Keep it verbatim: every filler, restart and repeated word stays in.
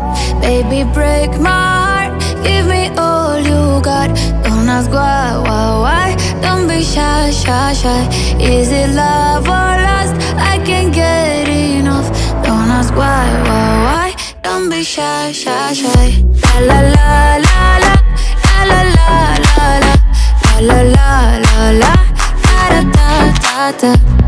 Baby, break my heart, give me all you got. Don't ask why, why, why. Don't be shy, shy, shy. Is it love or lust? I can't get enough. Don't ask why, why, why. Don't be shy, shy, shy. La la la la la la la la la la la la la la la da da da da.